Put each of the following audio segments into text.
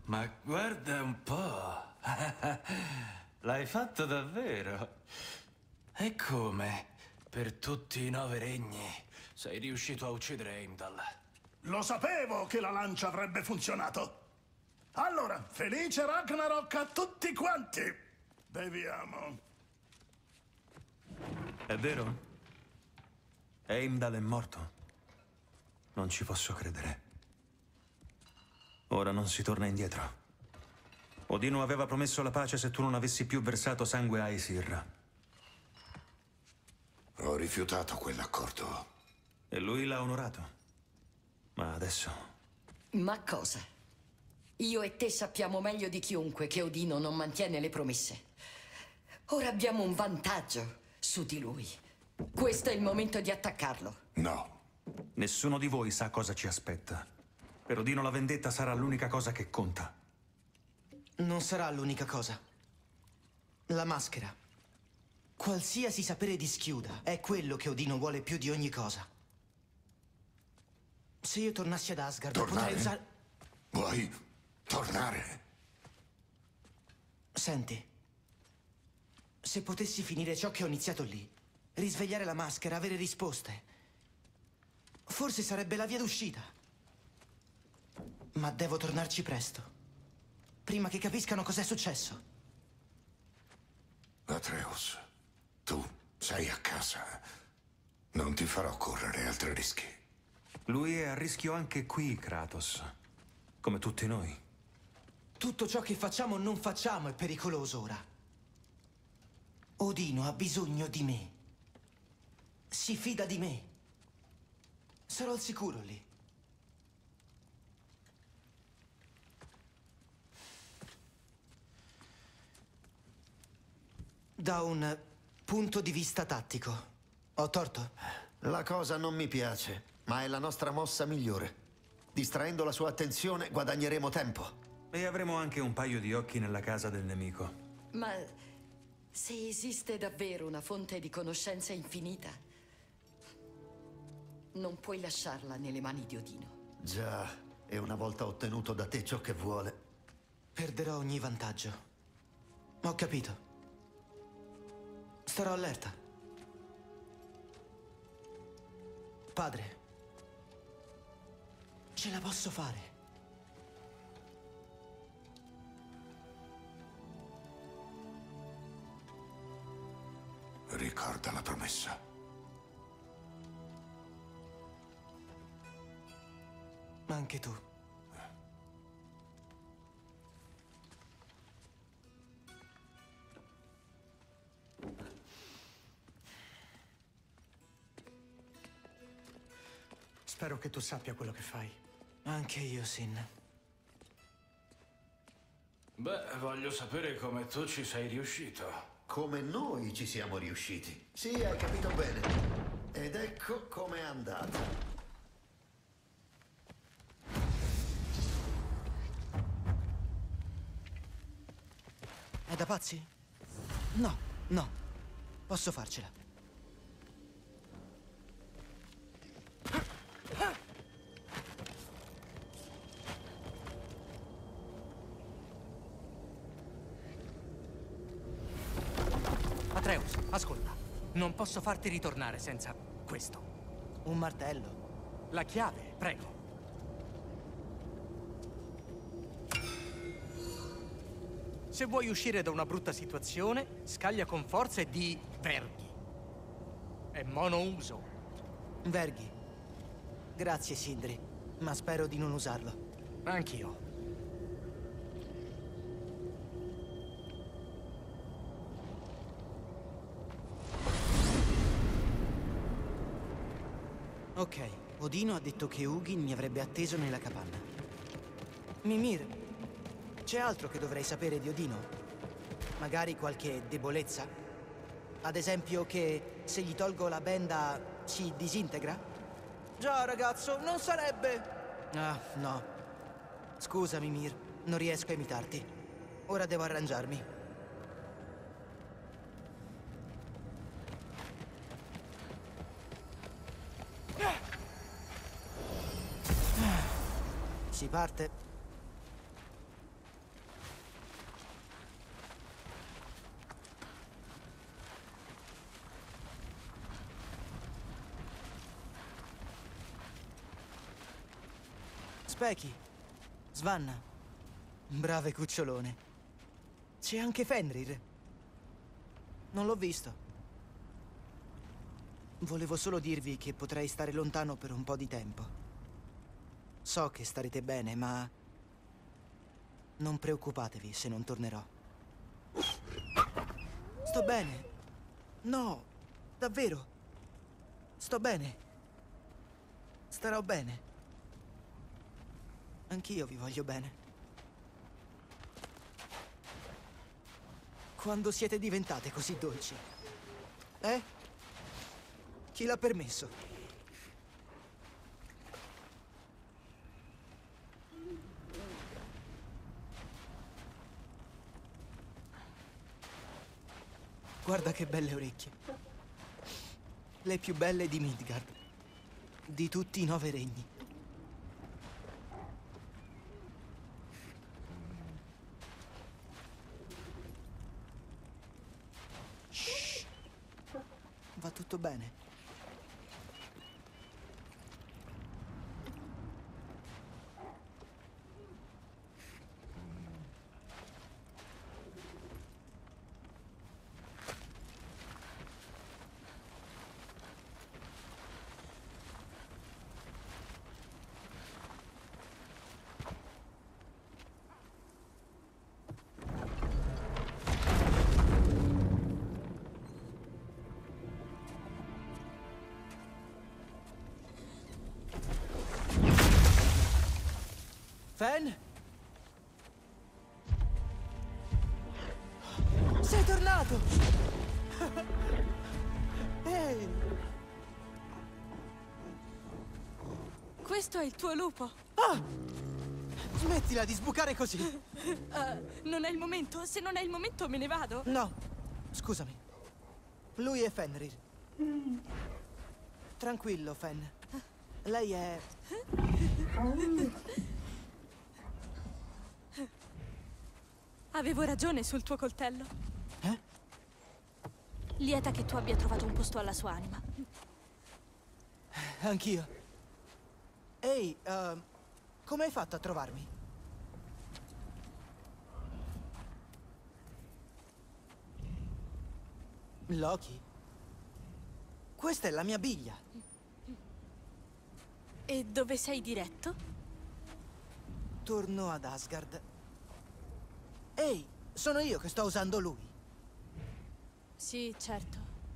Ma guarda un po'. L'hai fatto davvero. E come? Per tutti i 9 regni sei riuscito a uccidere Heimdall. Lo sapevo che la lancia avrebbe funzionato. Allora, felice Ragnarok a tutti quanti. Beviamo. È vero? Heimdall è morto. Non ci posso credere. Ora non si torna indietro. Odino aveva promesso la pace se tu non avessi più versato sangue a Aesir. Ho rifiutato quell'accordo. E lui l'ha onorato. Ma adesso... Ma cosa? Io e te sappiamo meglio di chiunque che Odino non mantiene le promesse. Ora abbiamo un vantaggio su di lui. Questo è il momento di attaccarlo. No. Nessuno di voi sa cosa ci aspetta. Per Odino la vendetta sarà l'unica cosa che conta. Non sarà l'unica cosa. La maschera. Qualsiasi sapere di Schiuda è quello che Odino vuole più di ogni cosa. Se io tornassi ad Asgard potrei usare... Vuoi tornare? Senti, se potessi finire ciò che ho iniziato lì, risvegliare la maschera, avere risposte, forse sarebbe la via d'uscita. Ma devo tornarci presto, prima che capiscano cos'è successo. Atreus, tu sei a casa. Non ti farò correre altri rischi. Lui è a rischio anche qui, Kratos. Come tutti noi. Tutto ciò che facciamo o non facciamo è pericoloso ora. Odino ha bisogno di me. Si fida di me. Sarò al sicuro lì. Da un punto di vista tattico, ho torto? La cosa non mi piace, ma è la nostra mossa migliore. Distraendo la sua attenzione guadagneremo tempo. E avremo anche un paio di occhi nella casa del nemico. Ma se esiste davvero una fonte di conoscenza infinita, non puoi lasciarla nelle mani di Odino. Già, e una volta ottenuto da te ciò che vuole... Perderò ogni vantaggio. Ho capito. Starò allerta. Padre, ce la posso fare. Ricorda la promessa. Ma anche tu. Spero che tu sappia quello che fai. Anche io, Sin. Beh, voglio sapere come tu ci sei riuscito. Come noi ci siamo riusciti. Sì, hai capito bene. Ed ecco com'è andata. È da pazzi? No, no. Posso farcela. Atreus, ascolta. Non posso farti ritornare senza questo. Un martello. La chiave, prego. Se vuoi uscire da una brutta situazione, scaglia con forza e di verghi. È monouso. Verghi. Grazie, Sindri. Ma spero di non usarlo. Anch'io. Ok, Odino ha detto che Hugin mi avrebbe atteso nella capanna. Mimir, c'è altro che dovrei sapere di Odino? Magari qualche debolezza? Ad esempio che se gli tolgo la benda si disintegra? Già, ragazzo, non sarebbe... Ah, no. Scusa, Mimir, non riesco a imitarti. Ora devo arrangiarmi. Si parte. Specchi. Svanna. Brave cucciolone. C'è anche Fenrir. Non l'ho visto. Volevo solo dirvi che potrei stare lontano per un po' di tempo. So che starete bene, ma non preoccupatevi se non tornerò. Sto bene. No, davvero. Sto bene. Starò bene. Anch'io vi voglio bene. Quando siete diventate così dolci? Chi l'ha permesso? Guarda che belle orecchie. Le più belle di Midgard. Di tutti i 9 regni. Shh. Va tutto bene. Fen? Sei tornato! Ehi! Questo è il tuo lupo. Ah! Smettila di sbucare così! Non è il momento. Se non è il momento me ne vado. No, scusami. Lui è Fenrir. Tranquillo, Fen. Lei è... Avevo ragione sul tuo coltello. Eh? Lieta che tu abbia trovato un posto alla sua anima. Anch'io. Ehi, come hai fatto a trovarmi? Loki? Questa è la mia biglia. E dove sei diretto? Torno ad Asgard. Ehi, sono io che sto usando lui. Sì, certo.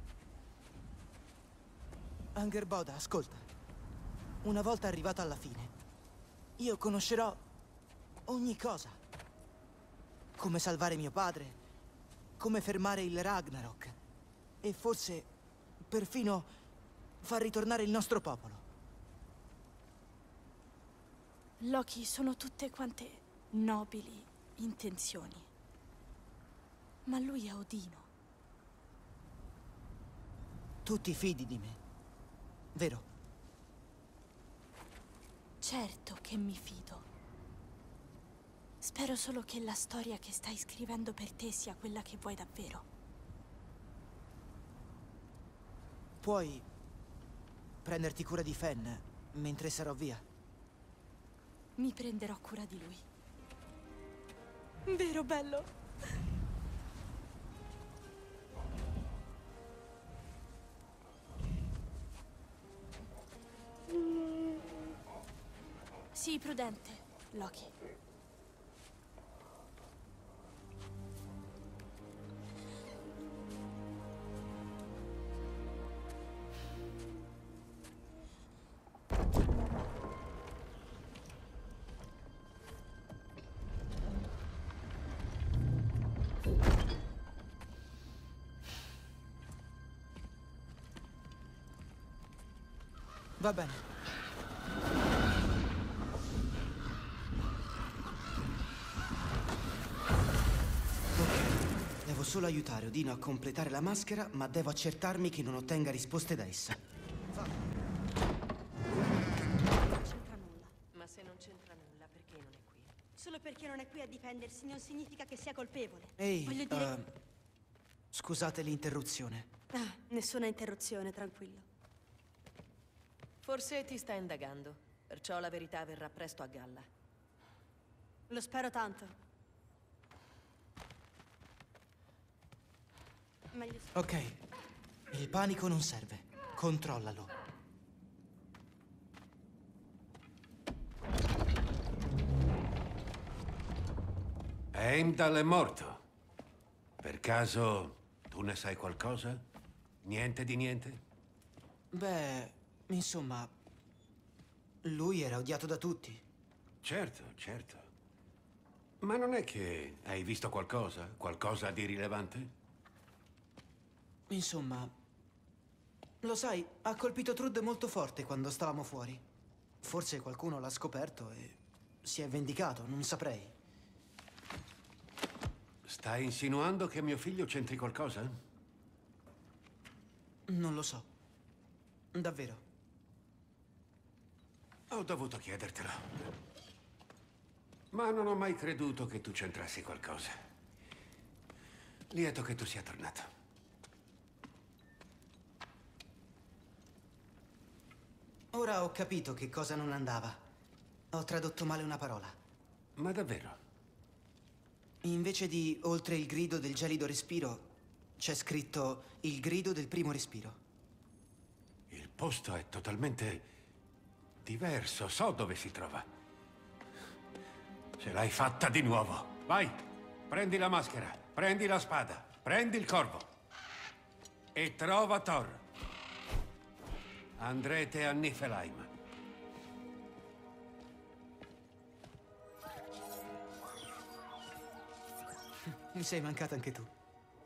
Angerboda, ascolta. Una volta arrivato alla fine, io conoscerò ogni cosa. Come salvare mio padre, come fermare il Ragnarok e forse perfino far ritornare il nostro popolo. Loki, sono tutte quante nobili intenzioni. Ma lui è Odino. Tu ti fidi di me, vero? Certo che mi fido. Spero solo che la storia che stai scrivendo per te sia quella che vuoi davvero. Puoi prenderti cura di Fen mentre sarò via? Mi prenderò cura di lui. Vero, bello? Sii prudente, Loki. Va bene. Ok, devo solo aiutare Odino a completare la maschera, ma devo accertarmi che non ottenga risposte da essa. Non c'entra nulla. Ma se non c'entra nulla, perché non è qui? Solo perché non è qui a difendersi non significa che sia colpevole. Ehi, Voglio dire... scusate l'interruzione. nessuna interruzione, tranquillo. Forse ti sta indagando. Perciò la verità verrà presto a galla. Lo spero tanto. Meglio... Ok, il panico non serve. Controllalo. Heimdall è morto. Per caso tu ne sai qualcosa? Niente di niente? Beh, insomma, lui era odiato da tutti. Certo, certo. Ma non è che hai visto qualcosa? Qualcosa di rilevante? Insomma, lo sai, ha colpito Trude molto forte quando stavamo fuori. Forse qualcuno l'ha scoperto e si è vendicato, non saprei. Stai insinuando che mio figlio c'entri qualcosa? Non lo so. Davvero. Ho dovuto chiedertelo. Ma non ho mai creduto che tu c'entrassi qualcosa. Lieto che tu sia tornato. Ora ho capito che cosa non andava. Ho tradotto male una parola. Ma davvero? Invece di oltre il grido del gelido respiro, c'è scritto il grido del primo respiro. Il posto è totalmente diverso. So dove si trova. Ce l'hai fatta di nuovo. Vai, prendi la maschera, prendi la spada, prendi il corvo e trova Thor. Andrete a Niflheim. Mi sei mancata anche tu.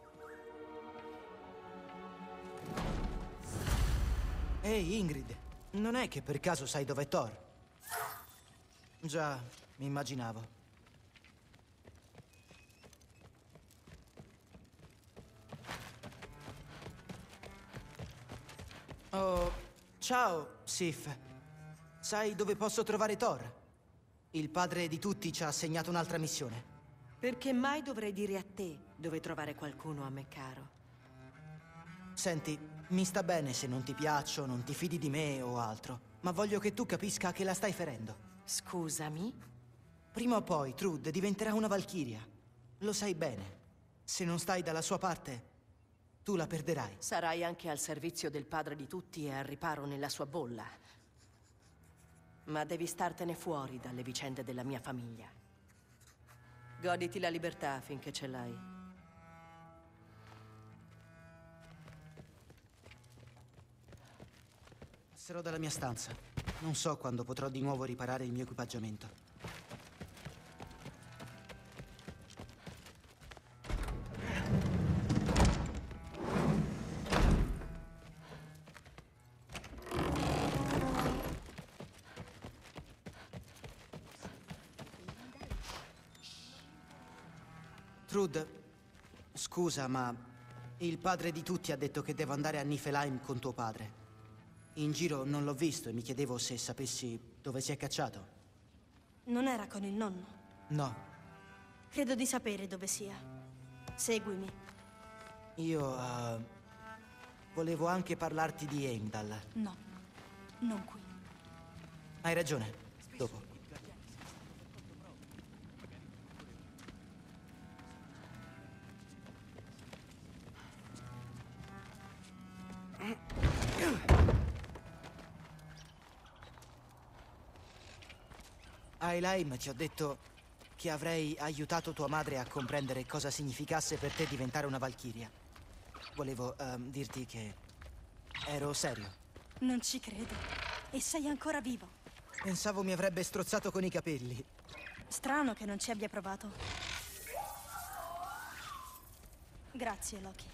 Ehi, Ingrid, non è che per caso sai dov'è Thor? Già, mi immaginavo. Oh, ciao, Sif. Sai dove posso trovare Thor? Il padre di tutti ci ha assegnato un'altra missione. Perché mai dovrei dire a te dove trovare qualcuno a me caro? Senti, mi sta bene se non ti piaccio, non ti fidi di me o altro, ma voglio che tu capisca che la stai ferendo. Scusami? Prima o poi Trude diventerà una valchiria. Lo sai bene. Se non stai dalla sua parte, tu la perderai. Sarai anche al servizio del padre di tutti e al riparo nella sua bolla. Ma devi startene fuori dalle vicende della mia famiglia. Goditi la libertà finché ce l'hai. Passerò dalla mia stanza. Non so quando potrò di nuovo riparare il mio equipaggiamento. Trude, scusa, ma il padre di tutti ha detto che devo andare a Niflheim con tuo padre. In giro non l'ho visto e mi chiedevo se sapessi dove si è cacciato. Non era con il nonno? No. Credo di sapere dove sia. Seguimi. Io, volevo anche parlarti di Heimdall. No, non qui. Hai ragione. Dopo. A Helheim ti ho detto che avrei aiutato tua madre a comprendere cosa significasse per te diventare una valchiria. Volevo dirti che ero serio. Non ci credo. E sei ancora vivo. Pensavo mi avrebbe strozzato con i capelli. Strano che non ci abbia provato. Grazie, Loki.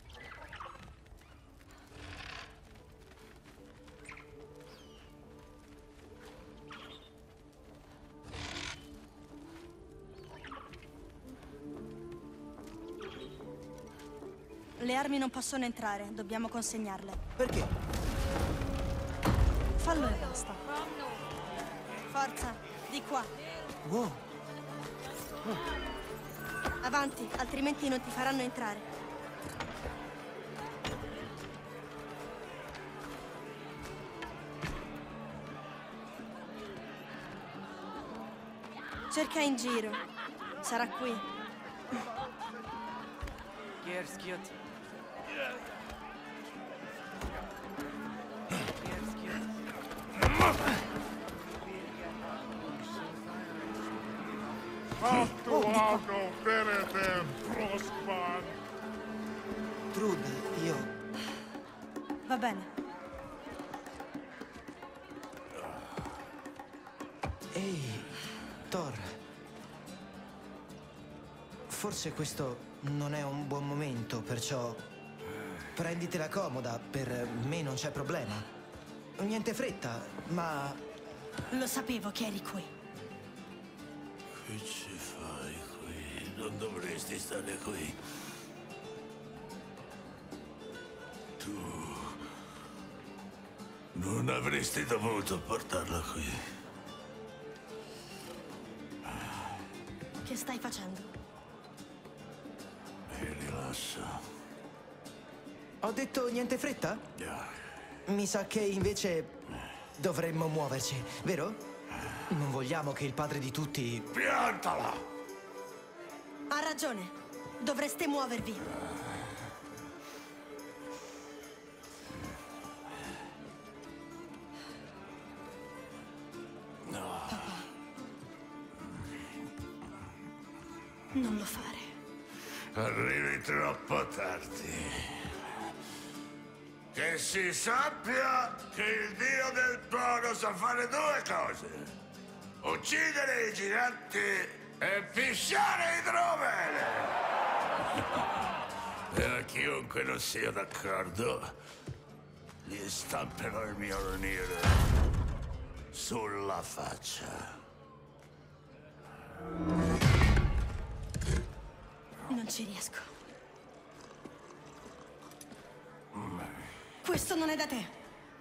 Le armi non possono entrare, dobbiamo consegnarle. Perché? Fallo e basta. Forza, di qua. Wow. Avanti, altrimenti non ti faranno entrare. Cerca in giro. Sarà qui. Trud, io... Va bene. Ehi, Thor. Forse questo non è un buon momento, perciò prenditela comoda, per me non c'è problema. Niente fretta, ma... Lo sapevo che eri qui. Che ci fai qui? Non dovresti stare qui. Tu... non avresti dovuto portarla qui. Che stai facendo? Mi rilassa. Ho detto niente fretta? Mi sa che invece dovremmo muoverci, vero? Non vogliamo che il padre di tutti... Piantala! Ha ragione. Dovreste muovervi. No. Papà. Non lo fare. Arrivi troppo tardi. Che si sappia che il dio del trono sa fare due cose. Uccidere i giganti e pisciare idromele. E a chiunque non sia d'accordo, gli stamperò il mio ragnire sulla faccia. Non ci riesco. Questo non è da te.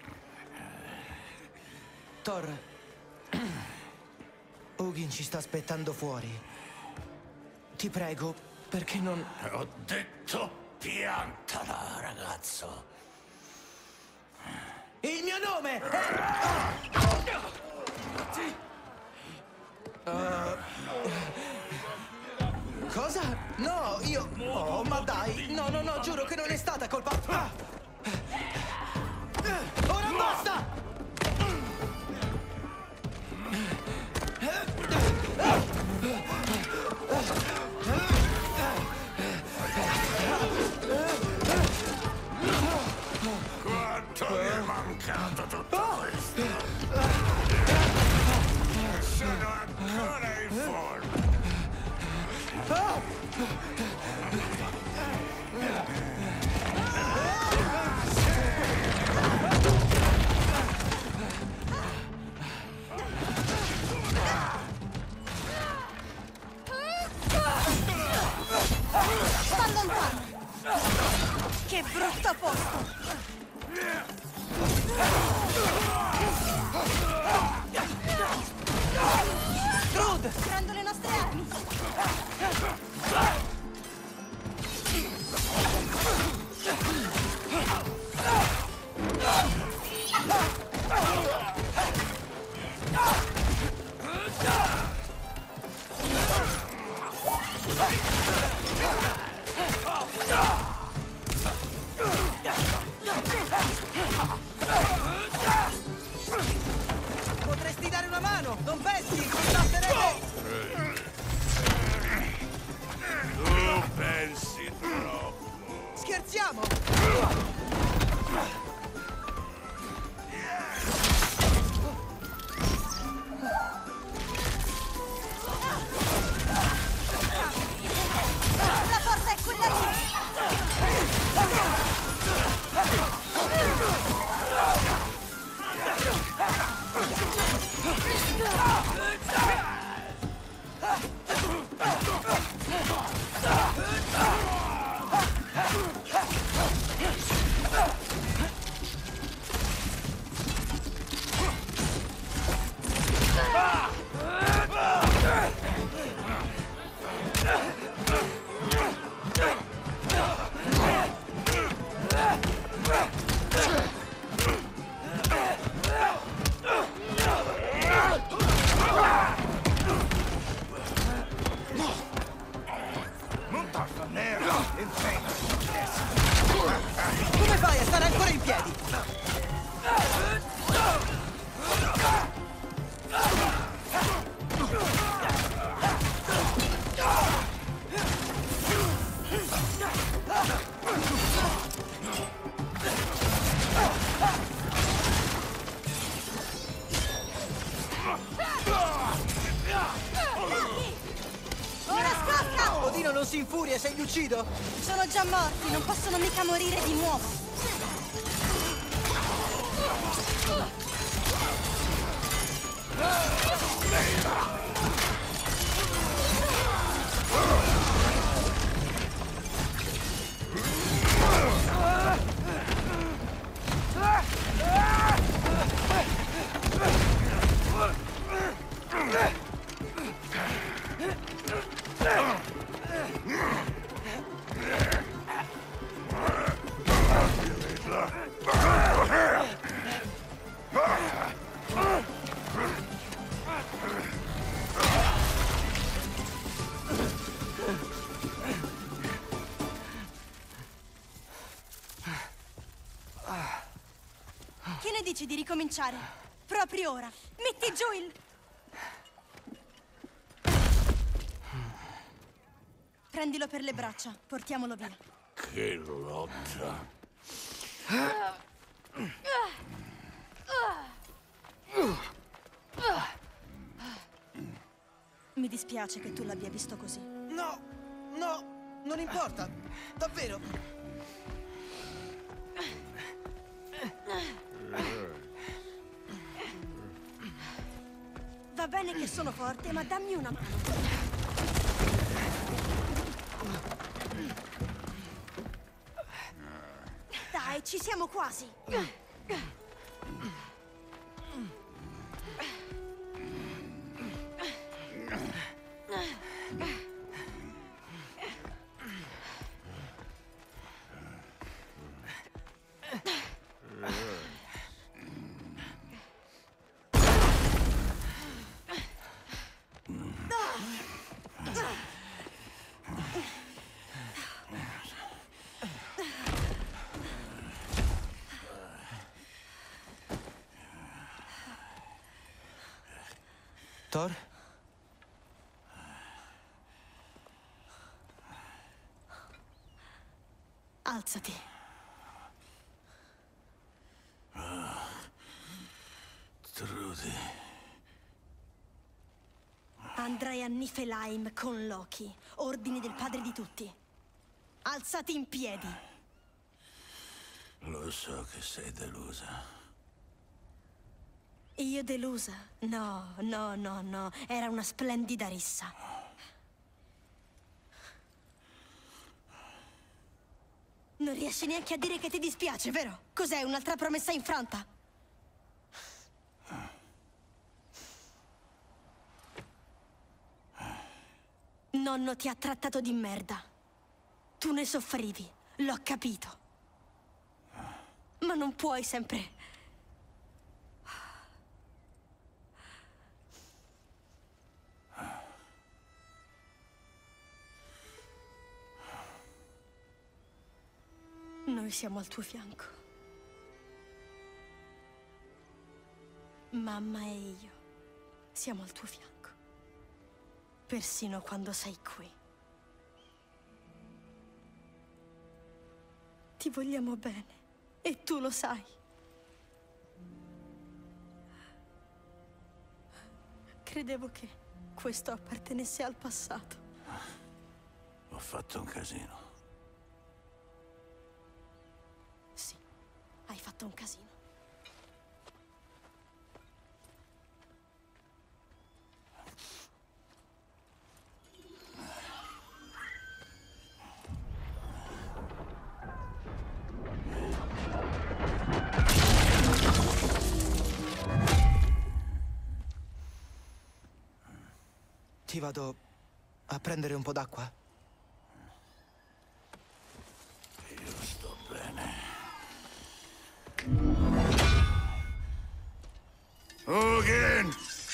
Thor... Hugin ci sta aspettando fuori. Ti prego, perché non... Ho detto piantala, ragazzo. Il mio nome! Cosa? No, io... Oh, ma dai! No, no, no, giuro che non è stata colpa... Ora basta! Quanto mi è mancato tutto questo? Sono ancora in forma. Sta lontano! Che brutto posto! Trud! Prendo le nostre armi! Potresti dare una mano! Non pensi che salterete? Tu pensi troppo. Scherziamo! La porta è quella lì! Odino non si infuria se li uccido? Sono già morti, non possono mica morire di nuovo. Che ne dici di ricominciare? Proprio ora. Metti giù il... Prendilo per le braccia, portiamolo via. Che lotta. Mi dispiace che tu l'abbia visto così. No, no, non importa. Davvero. Va bene che sono forte, ma dammi una mano. Dai, ci siamo quasi. Thor? Alzati. Trudy. Andrai a Niflheim con Loki. Ordini del padre di tutti. Alzati in piedi. Lo so che sei delusa. Io delusa? No, no, no, no. Era una splendida rissa. Non riesci neanche a dire che ti dispiace, vero? Cos'è, un'altra promessa infranta? Nonno ti ha trattato di merda. Tu ne soffrivi, l'ho capito. Ma non puoi sempre... Noi siamo al tuo fianco. Mamma e io siamo al tuo fianco. Persino quando sei qui. Ti vogliamo bene e tu lo sai. Credevo che questo appartenesse al passato. Ho fatto un casino. Sì, hai fatto un casino. Ti vado a prendere un po' d'acqua? Io sto bene. Hugin!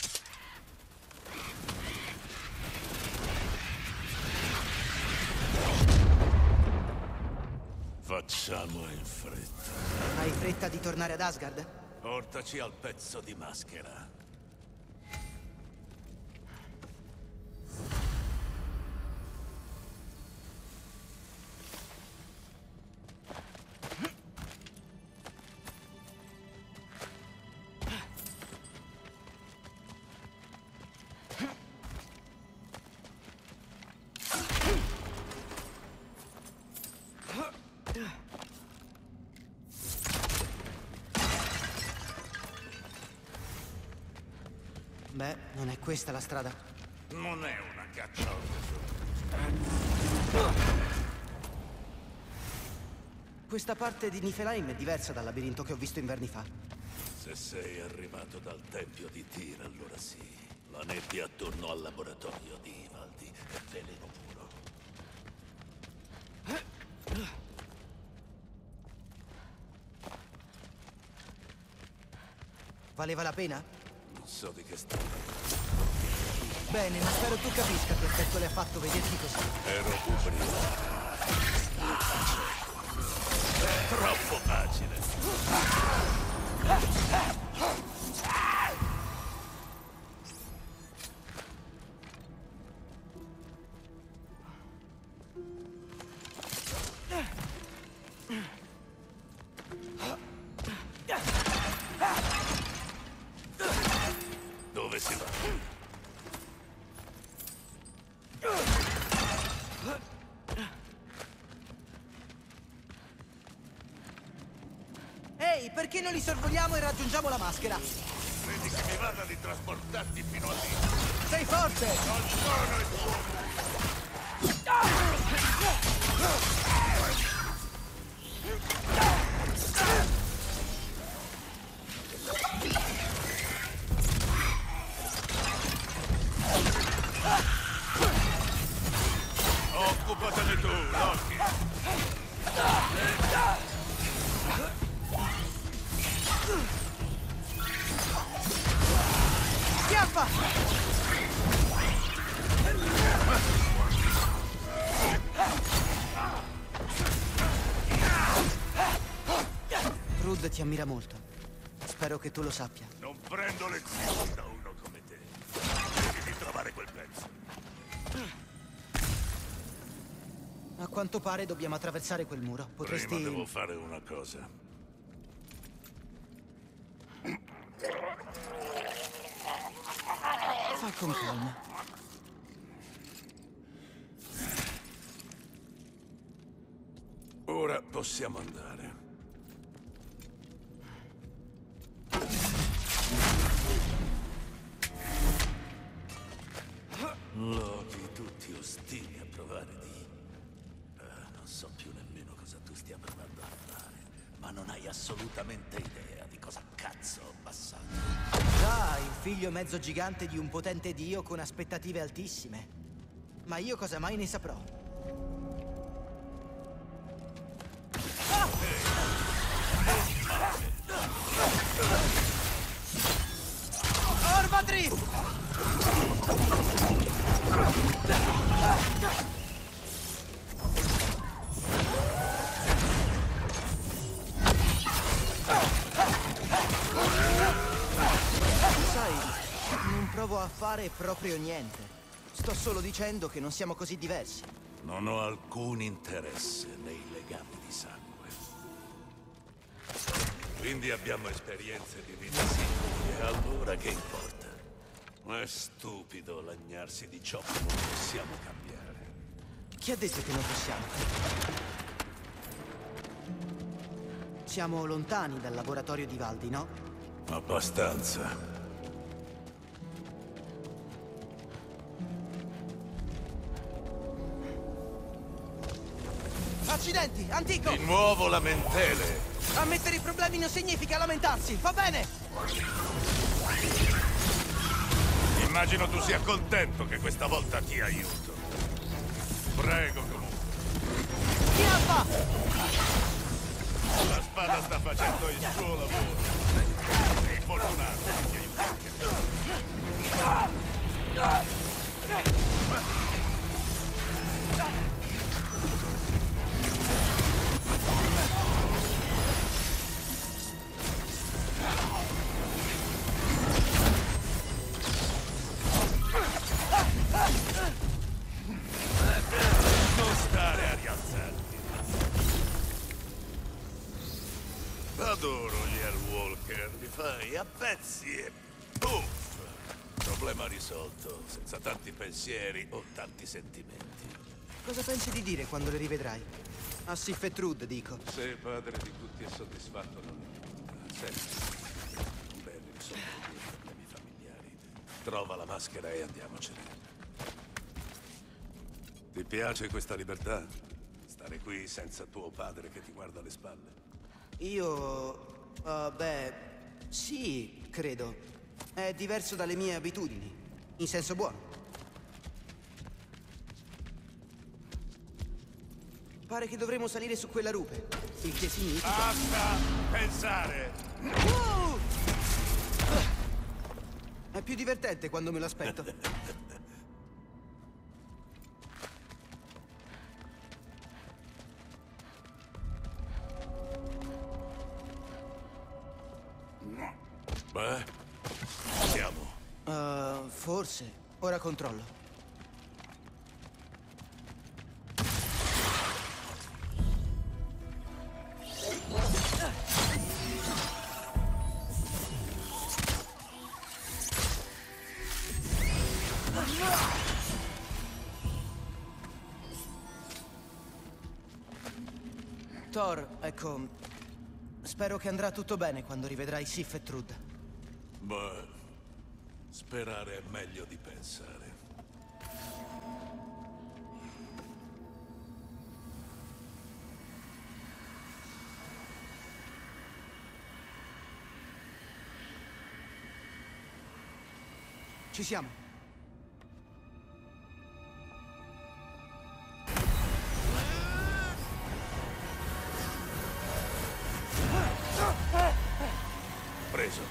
Facciamo in fretta. Hai fretta di tornare ad Asgard? Portaci al pezzo di maschera. Beh, non è questa la strada. Non è una caccia al tesoro. Questa parte di Niflheim è diversa dal labirinto che ho visto inverni fa. Se sei arrivato dal tempio di Tyr, allora sì. La nebbia attorno al laboratorio di Ivaldi è veleno puro. Valeva la pena? Non so di che stai. Bene, ma spero tu capisca che effetto le ha fatto vederti così. Ero ubriaco. È troppo facile. Dove si va? Ehi, perché non li sorvoliamo e raggiungiamo la maschera? Credi che mi vada di trasportarti fino a lì? Sei forte! Non sono il tuo. Occupatene tu, Loki. Schiaffa! Rudd ti ammira molto. Spero che tu lo sappia. Non prendo lezioni da uno come te. Devi trovare quel pezzo. A quanto pare dobbiamo attraversare quel muro. Potresti... Prima devo fare una cosa. Fa con calma. Ora possiamo andare. Loki, tutti ostili a provare di... non so più nemmeno cosa tu stia provando a fare, ma non hai assolutamente idea di cosa cazzo ho passato. Già, il figlio mezzo gigante di un potente dio con aspettative altissime. Ma io cosa mai ne saprò? Orvadri! Sai, non provo a fare proprio niente. Sto solo dicendo che non siamo così diversi. Non ho alcun interesse nei legami di sangue. Quindi abbiamo esperienze di vita simili, e allora che importa? È stupido lagnarsi di ciò che non possiamo cambiare. Chi ha detto che non possiamo? Siamo lontani dal laboratorio di Valdi, no? Abbastanza. Accidenti, antico! Di nuovo lamentele! Ammettere i problemi non significa lamentarsi, va bene? Immagino tu sia contento che questa volta ti aiuto. Prego comunque. Schiaffa! La spada sta facendo il suo lavoro. Sei fortunato che ti non stare a rialzarti. Adoro gli Airwalker, li fai a pezzi e puff! Problema risolto, senza tanti pensieri o tanti sentimenti. Cosa pensi di dire quando le rivedrai? A Sif e Trude, dico. Se padre di tutti è soddisfatto non mi importa. Senti, non devi risolvere i problemi familiari. Trova la maschera e andiamocene. Ti piace questa libertà? Stare qui senza tuo padre che ti guarda alle spalle? Io... beh... sì, credo. È diverso dalle mie abitudini. In senso buono. Pare che dovremo salire su quella rupe. Il che significa... Basta pensare! È più divertente quando me lo aspetto. Beh, siamo. Forse. Ora controllo. Thor, ecco... spero che andrà tutto bene quando rivedrai Sif e Trud. Beh, sperare è meglio di pensare. Ci siamo. Preso.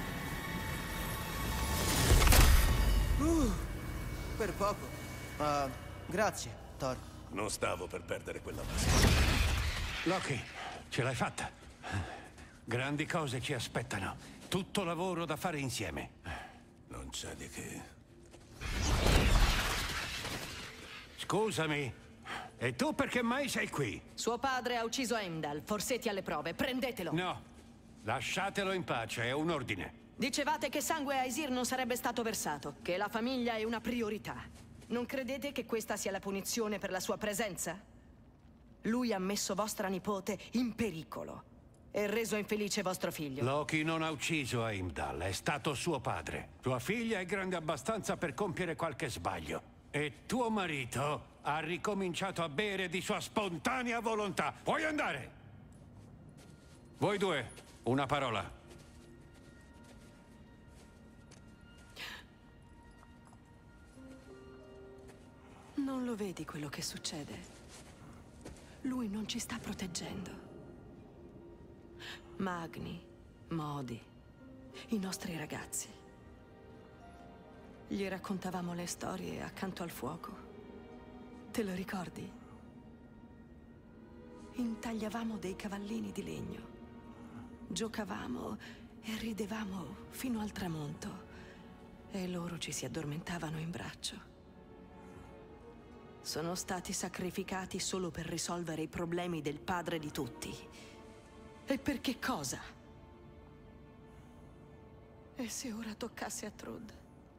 Per poco. Grazie, Thor. Non stavo per perdere quella maschera. Loki, ce l'hai fatta. Grandi cose ci aspettano. Tutto lavoro da fare insieme. Non c'è di che. Scusami. E tu perché mai sei qui? Suo padre ha ucciso Heimdall. Forsetti alle prove. Prendetelo. No. Lasciatelo in pace, è un ordine. Dicevate che sangue a Aesir non sarebbe stato versato, che la famiglia è una priorità. Non credete che questa sia la punizione per la sua presenza? Lui ha messo vostra nipote in pericolo e reso infelice vostro figlio. Loki non ha ucciso Heimdall, è stato suo padre. Tua figlia è grande abbastanza per compiere qualche sbaglio. E tuo marito ha ricominciato a bere di sua spontanea volontà. Puoi andare! Voi due, una parola. Non lo vedi quello che succede? Lui non ci sta proteggendo. Magni, Modi, i nostri ragazzi. Gli raccontavamo le storie accanto al fuoco. Te lo ricordi? Intagliavamo dei cavallini di legno. Giocavamo e ridevamo fino al tramonto. E loro ci si addormentavano in braccio. Sono stati sacrificati solo per risolvere i problemi del padre di tutti. E per che cosa? E se ora toccasse a Trud?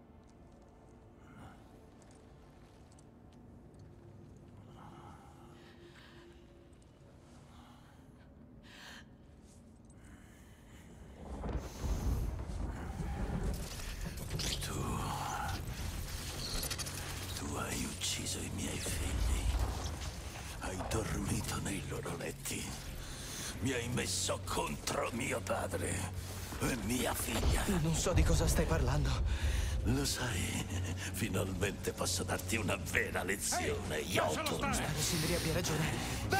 Tu hai ucciso i miei figli. Hai dormito nei loro letti. Mi hai messo contro mio padre e mia figlia. Non so di cosa stai parlando. Lo sai, finalmente posso darti una vera lezione, Jotun. Spero Sindri abbia ragione.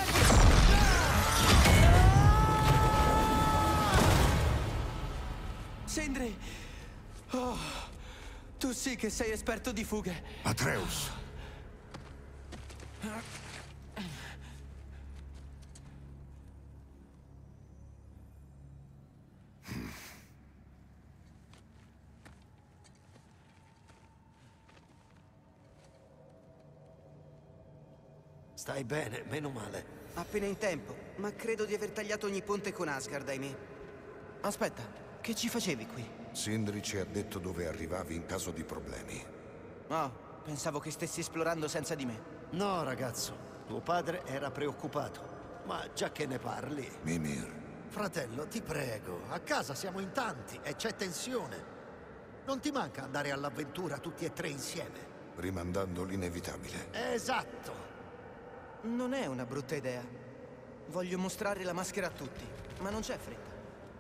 Sindri! Oh, tu sì che sei esperto di fughe. Atreus. Stai bene, meno male. Appena in tempo, ma credo di aver tagliato ogni ponte con Asgard, ahimè. Aspetta, che ci facevi qui? Sindri ci ha detto dove arrivavi in caso di problemi. Oh, pensavo che stessi esplorando senza di me. No, ragazzo, tuo padre era preoccupato. Ma già che ne parli... Mimir. Fratello, ti prego, a casa siamo in tanti e c'è tensione. Non ti manca andare all'avventura tutti e tre insieme? Rimandando l'inevitabile. Esatto. Non è una brutta idea. Voglio mostrare la maschera a tutti, ma non c'è fretta.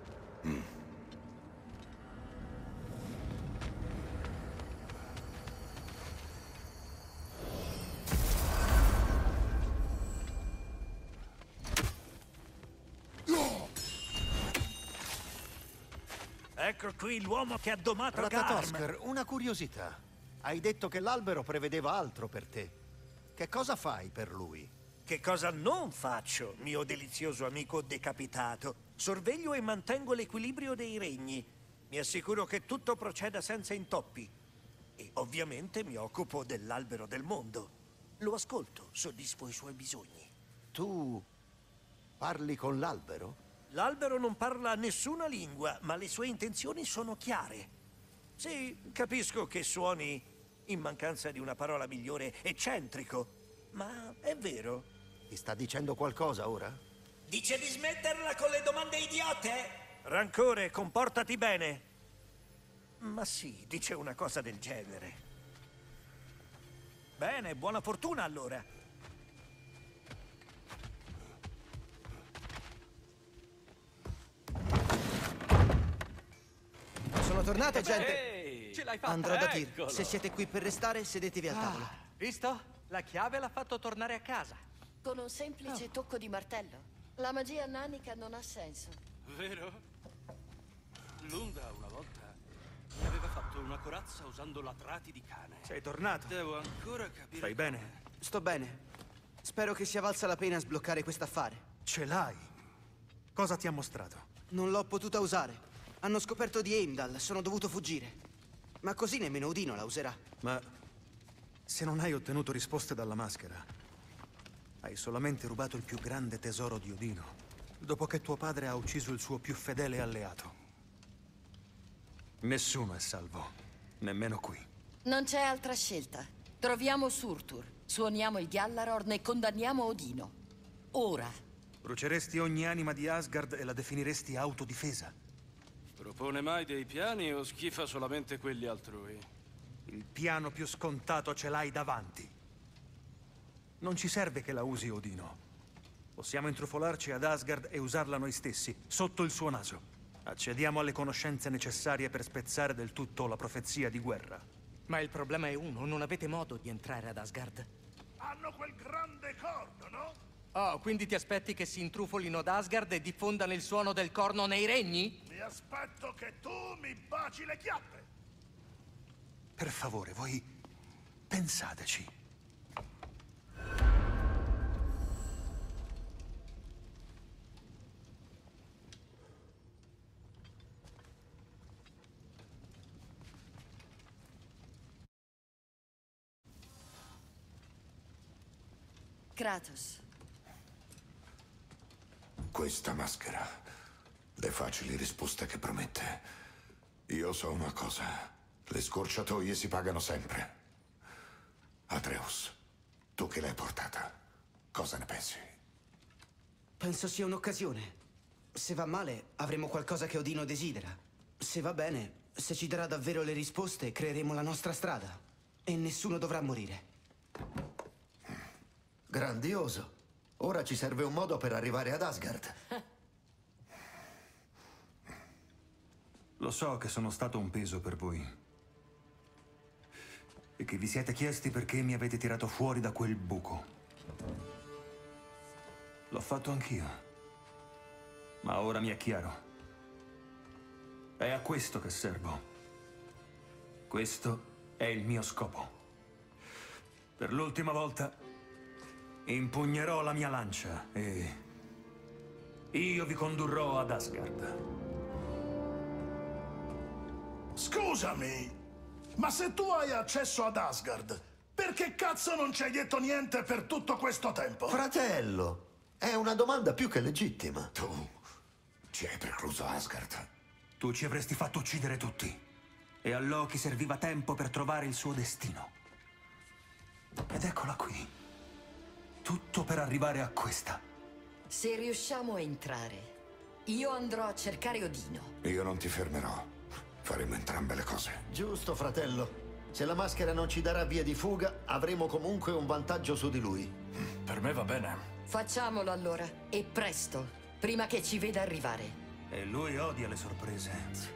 Ecco qui l'uomo che ha domato Garm. Ratatosker, una curiosità. Hai detto che l'albero prevedeva altro per te. Che cosa fai per lui? Che cosa non faccio, mio delizioso amico decapitato? Sorveglio e mantengo l'equilibrio dei regni. Mi assicuro che tutto proceda senza intoppi. E ovviamente mi occupo dell'albero del mondo. Lo ascolto, soddisfo i suoi bisogni. Tu parli con l'albero? L'albero non parla nessuna lingua, ma le sue intenzioni sono chiare. Sì, capisco che suoni, in mancanza di una parola migliore, eccentrico, ma è vero. Ti sta dicendo qualcosa ora? Dice di smetterla con le domande idiote? Rancore, comportati bene. Ma sì, dice una cosa del genere. Bene, buona fortuna allora. Sono tornate, gente! Ehi, ce l'hai fatta! Andrò da Tyr. Eccolo. Se siete qui per restare, sedetevi al tavolo. Visto? La chiave l'ha fatto tornare a casa. Con un semplice tocco di martello. La magia nanica non ha senso. Vero? Lunda una volta mi aveva fatto una corazza usando latrati di cane. Sei tornato? Devo ancora capire. Stai bene? Sto bene. Spero che sia valsa la pena sbloccare quest'affare. Ce l'hai. Cosa ti ha mostrato? Non l'ho potuta usare. Hanno scoperto di Heimdall, sono dovuto fuggire. Ma così nemmeno Odino la userà. Ma se non hai ottenuto risposte dalla maschera, hai solamente rubato il più grande tesoro di Odino, dopo che tuo padre ha ucciso il suo più fedele alleato. Nessuno è salvo, nemmeno qui. Non c'è altra scelta. Troviamo Surtur, suoniamo il Gjallarhorn e condanniamo Odino. Ora. Bruceresti ogni anima di Asgard e la definiresti autodifesa? Propone mai dei piani o schifa solamente quelli altrui? Il piano più scontato ce l'hai davanti. Non ci serve che la usi Odino. Possiamo intrufolarci ad Asgard e usarla noi stessi, sotto il suo naso. Accediamo alle conoscenze necessarie per spezzare del tutto la profezia di guerra. Ma il problema è uno, non avete modo di entrare ad Asgard. Hanno quel grande corno, no? Oh, quindi ti aspetti che si intrufolino ad Asgard e diffondano il suono del corno nei regni? Mi aspetto che tu mi baci le chiappe. Per favore, voi pensateci. Kratos. Questa maschera, le facili risposte che promette. Io so una cosa, le scorciatoie si pagano sempre. Atreus, tu che l'hai portata, cosa ne pensi? Penso sia un'occasione. Se va male, avremo qualcosa che Odino desidera. Se va bene, se ci darà davvero le risposte, creeremo la nostra strada. E nessuno dovrà morire. Grandioso. Ora ci serve un modo per arrivare ad Asgard. Lo so che sono stato un peso per voi. E che vi siete chiesti perché mi avete tirato fuori da quel buco. L'ho fatto anch'io. Ma ora mi è chiaro. È a questo che servo. Questo è il mio scopo. Per l'ultima volta impugnerò la mia lancia e io vi condurrò ad Asgard. Scusami, ma se tu hai accesso ad Asgard, perché cazzo non ci hai detto niente per tutto questo tempo? Fratello, è una domanda più che legittima. Tu ci hai precluso Asgard. Tu ci avresti fatto uccidere tutti. E a Loki serviva tempo per trovare il suo destino. Ed eccola qui. Tutto per arrivare a questa. Se riusciamo a entrare, io andrò a cercare Odino. Io non ti fermerò Faremo entrambe le cose. Giusto, fratello. Se la maschera non ci darà via di fuga, avremo comunque un vantaggio su di lui. Per me va bene. Facciamolo allora, e presto, prima che ci veda arrivare. E lui odia le sorprese.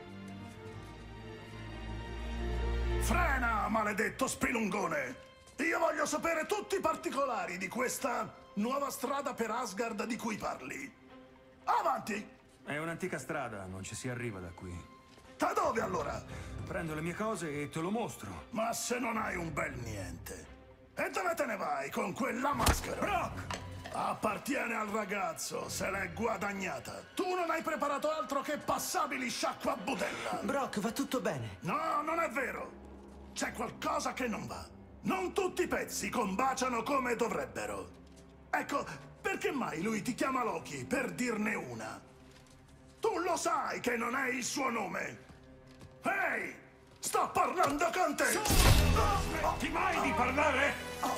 Frena, maledetto spilungone! Io voglio sapere tutti i particolari di questa nuova strada per Asgard di cui parli. Avanti! È un'antica strada, non ci si arriva da qui. Da dove allora? Prendo le mie cose e te lo mostro. Ma se non hai un bel niente. E dove te ne vai con quella maschera? Brock! Appartiene al ragazzo, se l'è guadagnata. Tu non hai preparato altro che passabili sciacquabutella. Brock, va tutto bene. No, non è vero. C'è qualcosa che non va. Non tutti i pezzi combaciano come dovrebbero. Ecco, perché mai lui ti chiama Loki per dirne una? Tu lo sai che non è il suo nome. Ehi! Sto parlando con te! Smetti mai di parlare?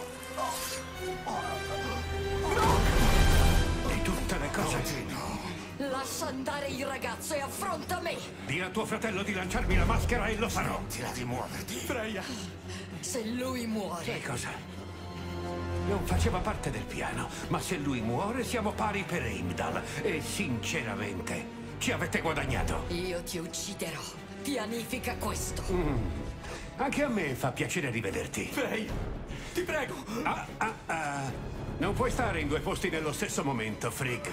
Di tutte le cose. Lascia andare il ragazzo e affronta me! Dì a tuo fratello di lanciarmi la maschera e lo farò. Smettila di muoverti. Freya! Se lui muore... Che cosa? Non faceva parte del piano, ma se lui muore siamo pari per Heimdall. E sinceramente, ci avete guadagnato. Io ti ucciderò. Pianifica questo. Anche a me fa piacere rivederti. Freya! Ti prego! Non puoi stare in due posti nello stesso momento, Frigg.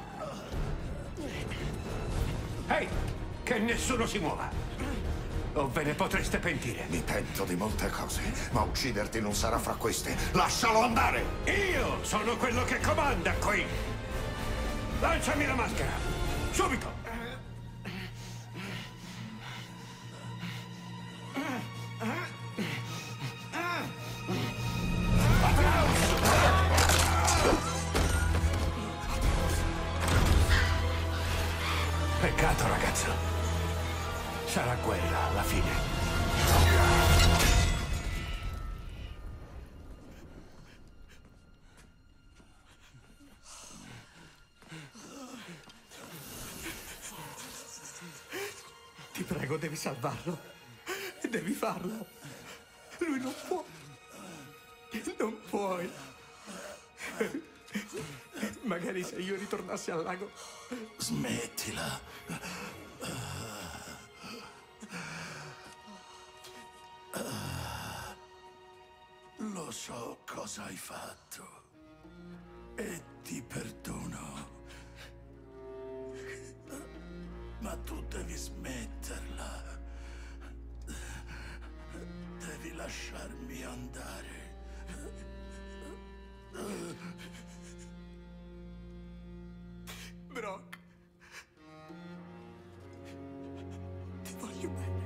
Ehi, che nessuno si muova. O ve ne potreste pentire. Mi pento di molte cose, ma ucciderti non sarà fra queste. Lascialo andare! Io sono quello che comanda qui. Lanciami la maschera. Subito. Peccato, ragazzo. Sarà quella alla fine. Ti prego, devi salvarlo. Devi farlo. Lui non può. Non puoi. Magari se io ritornassi al lago... Smettila. Lo so cosa hai fatto. E ti perdono. Ma tu devi smetterla. Devi lasciarmi andare. Brock. Ti voglio bene.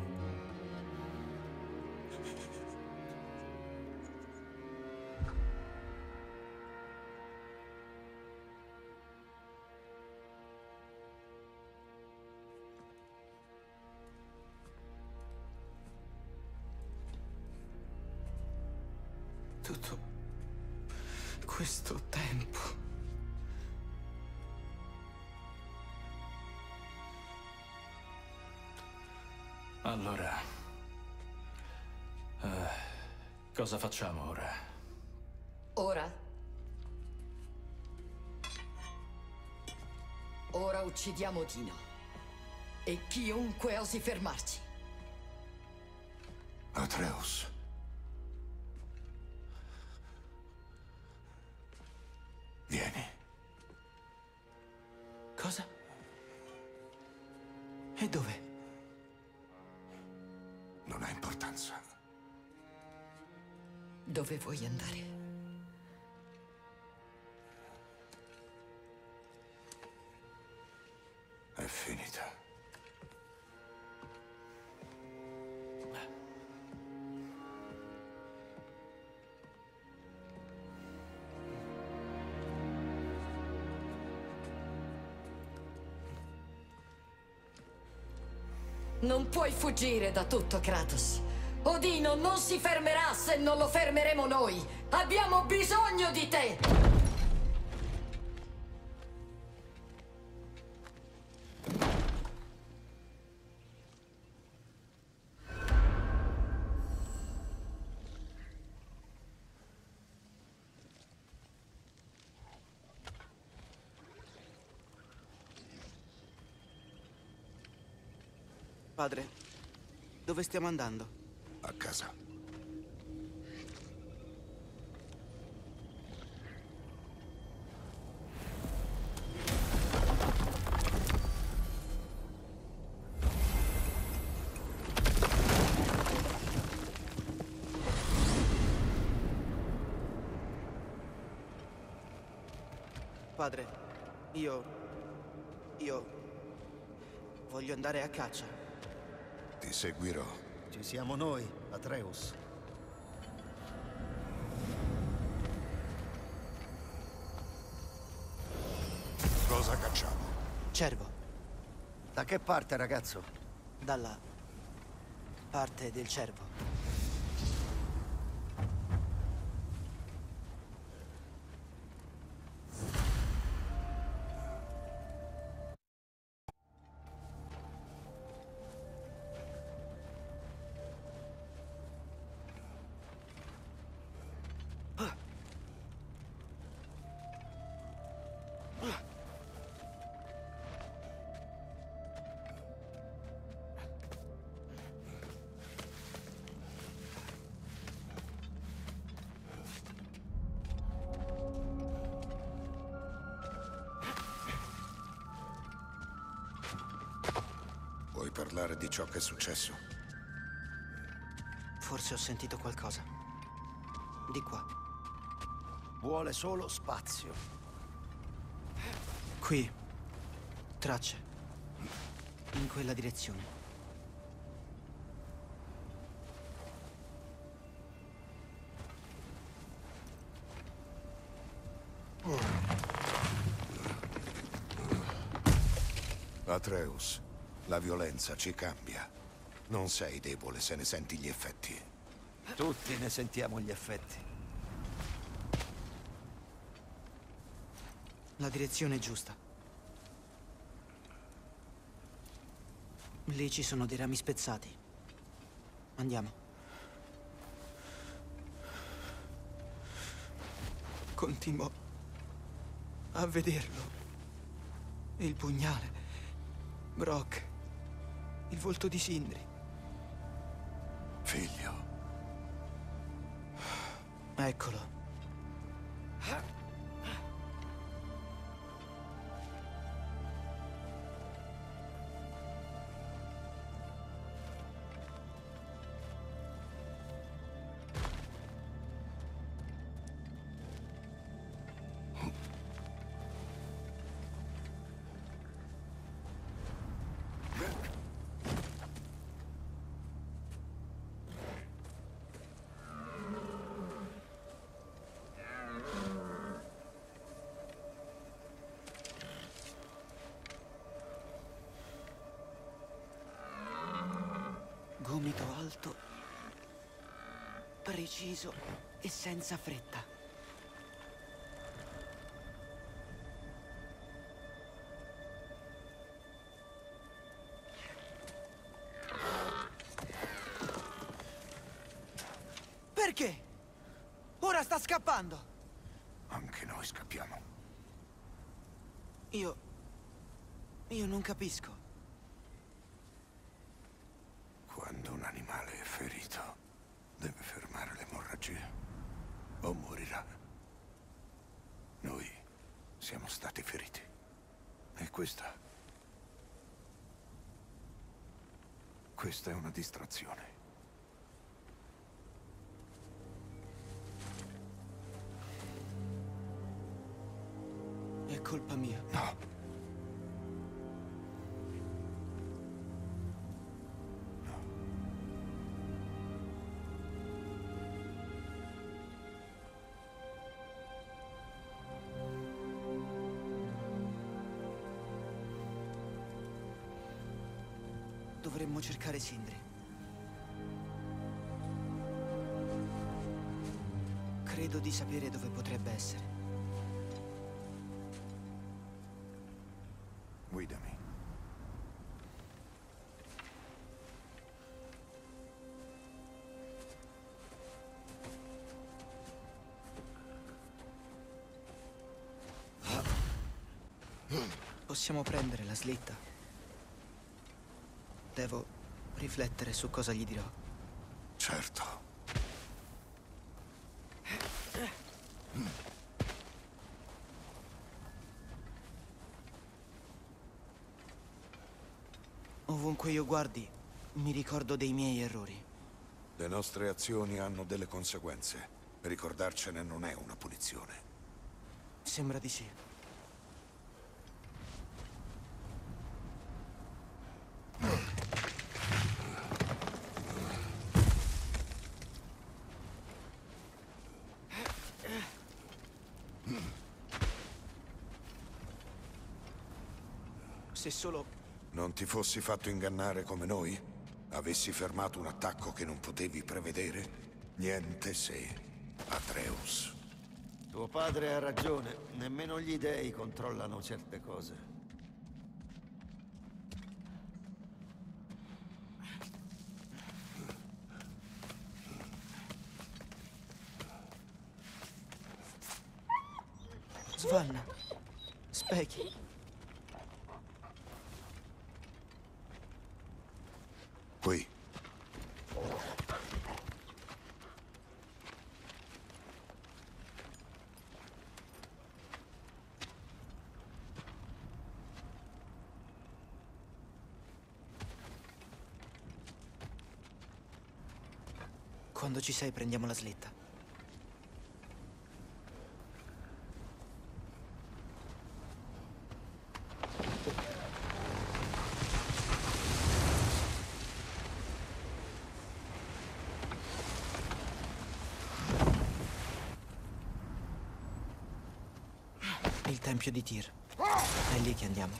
Tutto questo tempo. Allora, cosa facciamo ora? Ora? Ora uccidiamo Dino. E chiunque osi fermarci. Atreus. Vieni. Cosa? E dove? Non ha importanza. Dove vuoi andare? È finita. Non puoi fuggire da tutto, Kratos. Odino non si fermerà se non lo fermeremo noi. Abbiamo bisogno di te! Padre, dove stiamo andando? A casa. Padre, io voglio andare a caccia. Ti seguirò. Ci siamo noi, Atreus. Cosa cacciamo? Cervo. Da che parte, ragazzo? Dalla parte del cervo. Vuoi parlare di ciò che è successo? Forse ho sentito qualcosa. Di qua. Vuole solo spazio. Qui. Tracce. In quella direzione. Atreus, la violenza ci cambia. Non sei debole se ne senti gli effetti. Tutti ne sentiamo gli effetti. La direzione è giusta. Lì ci sono dei rami spezzati. Andiamo. Continuo a vederlo. Il pugnale. Brock. Il volto di Sindri. Figlio. Eccolo. Gomito alto, preciso e senza fretta. Perché? Ora sta scappando! Anche noi scappiamo. Io non capisco. Quando un animale è ferito, deve fermare l'emorragia o morirà. Noi siamo stati feriti. E questa è una distrazione. È colpa mia. No. Dovremmo cercare Sindri. Credo di sapere dove potrebbe essere. Guidami. Possiamo prendere la slitta. Devo riflettere su cosa gli dirò. Certo. Ovunque io guardi, mi ricordo dei miei errori. Le nostre azioni hanno delle conseguenze. Ricordarcene non è una punizione. Sembra di sì. Se solo... Non ti fossi fatto ingannare come noi? Avessi fermato un attacco che non potevi prevedere? Niente se. Atreus. Tuo padre ha ragione. Nemmeno gli dei controllano certe cose. Svanna. Specchi. Qui. Quando ci sei, prendiamo la slitta. Il tempio di Tyr. È lì che andiamo.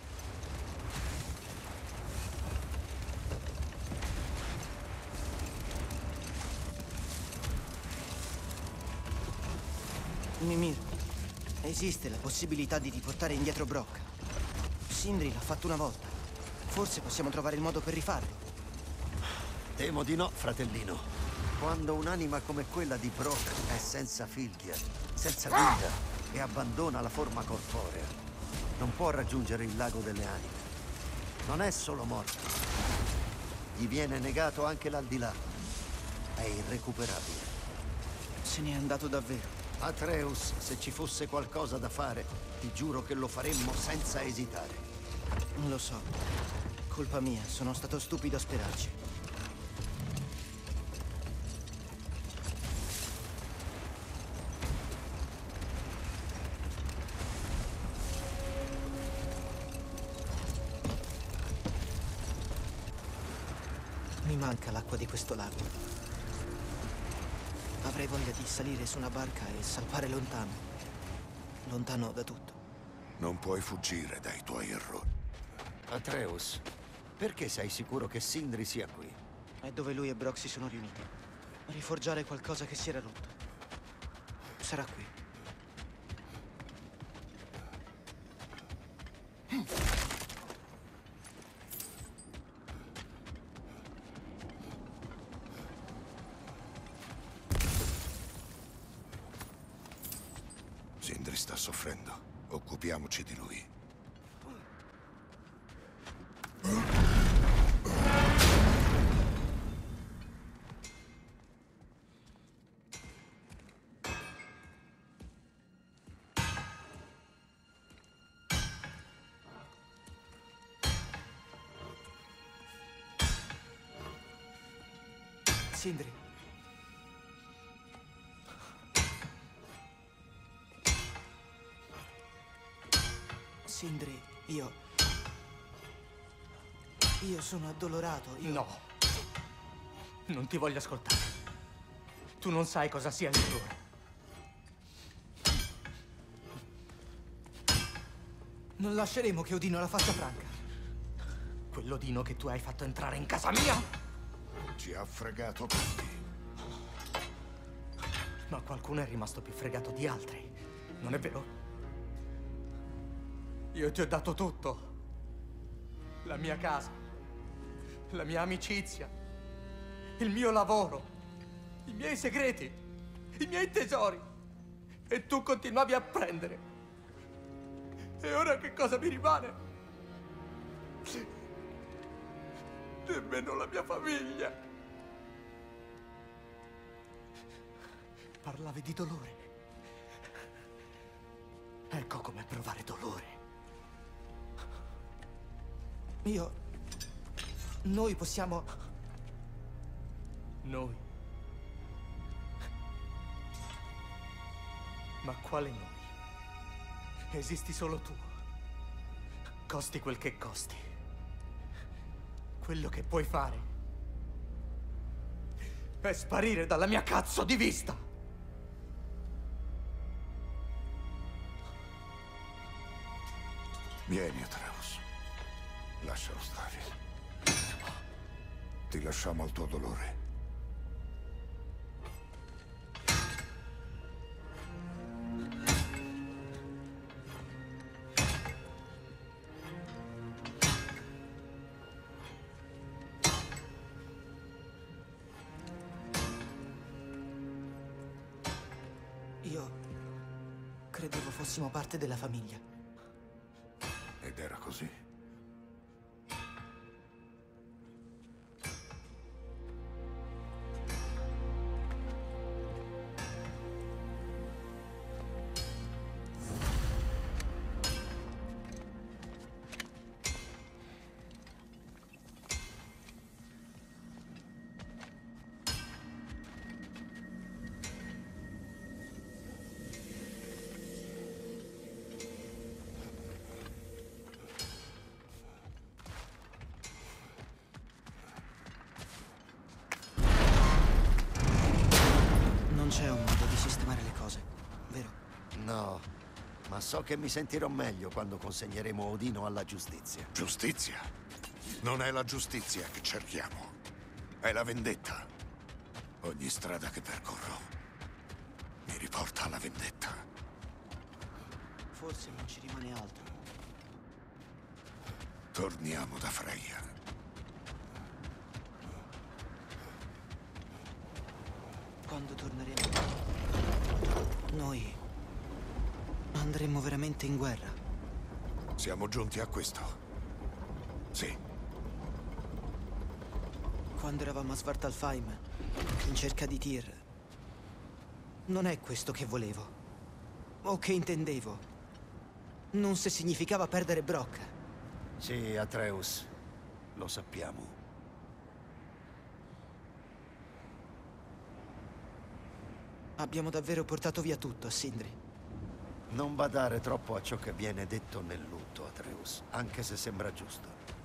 Mimir, esiste la possibilità di riportare indietro Brock. Sindri l'ha fatto una volta. Forse possiamo trovare il modo per rifarlo. Temo di no, fratellino. Quando un'anima come quella di Brock è senza figlia, senza guida e abbandona la forma corporea, non può raggiungere il lago delle anime. Non è solo morto. Gli viene negato anche l'aldilà. È irrecuperabile. Se n'è andato davvero. Atreus, se ci fosse qualcosa da fare, ti giuro che lo faremmo senza esitare. Lo so. Colpa mia, sono stato stupido a sperarci. Mi manca l'acqua di questo lago. Avrei voglia di salire su una barca e salpare lontano. Lontano da tutto. Non puoi fuggire dai tuoi errori. Atreus, perché sei sicuro che Sindri sia qui? È dove lui e Brock si sono riuniti. A riforgiare qualcosa che si era rotto. Sarà qui. Sindri sta soffrendo. Occupiamoci di lui. Sindri. Sindri, io sono addolorato, No. Non ti voglio ascoltare. Tu non sai cosa sia il dolore. Non lasceremo che Odino la faccia franca. Quell'Odino che tu hai fatto entrare in casa mia? Ci ha fregato tutti. Ma qualcuno è rimasto più fregato di altri. Non è vero? Io ti ho dato tutto. La mia casa, la mia amicizia, il mio lavoro, i miei segreti, i miei tesori. E tu continuavi a prendere. E ora che cosa mi rimane? Nemmeno la mia famiglia. Parlavi di dolore. Ecco com'è provare dolore. Noi possiamo... Noi? Ma quale noi? Esisti solo tu. Costi quel che costi. Quello che puoi fare è sparire dalla mia cazzo di vista. Vieni, Atreus. Lascialo stare. Ti lasciamo al tuo dolore. Io credevo fossimo parte della famiglia. Ed era così. Non c'è un modo di sistemare le cose, vero? No, ma so che mi sentirò meglio quando consegneremo Odino alla giustizia. Giustizia? Non è la giustizia che cerchiamo. È la vendetta. Ogni strada che percorro mi riporta alla vendetta. Forse non ci rimane altro. Torniamo da Freya. Quando torneremo, noi andremo veramente in guerra. Siamo giunti a questo. Sì. Quando eravamo a Svartalfheim, in cerca di Tyr, non è questo che volevo, o che intendevo. Non se significava perdere Brock. Sì, Atreus, lo sappiamo. Abbiamo davvero portato via tutto a Sindri. Non badare troppo a ciò che viene detto nel lutto, Atreus, anche se sembra giusto.